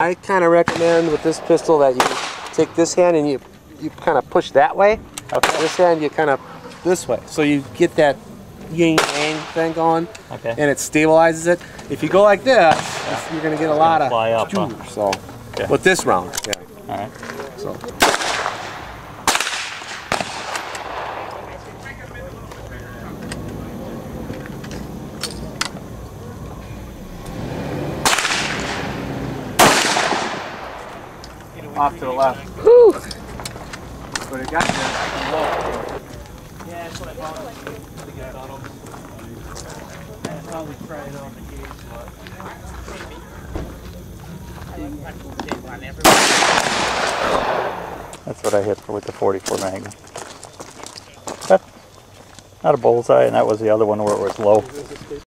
I kind of recommend with this pistol that you take this hand and you kind of push that way. Okay. This hand you kind of this way. So you get that yin yang thing going. Okay. And it stabilizes it. If you go like this, you're going to get a lot of fly up, huh? So okay. with this round, yeah. All right. So. Off to the left. Whew. But it got there low. Yeah, that's what I bought. I'll probably try it on the gauge. That's what I hit with the 44 Magnum. Not a bullseye, and that was the other one where it was low.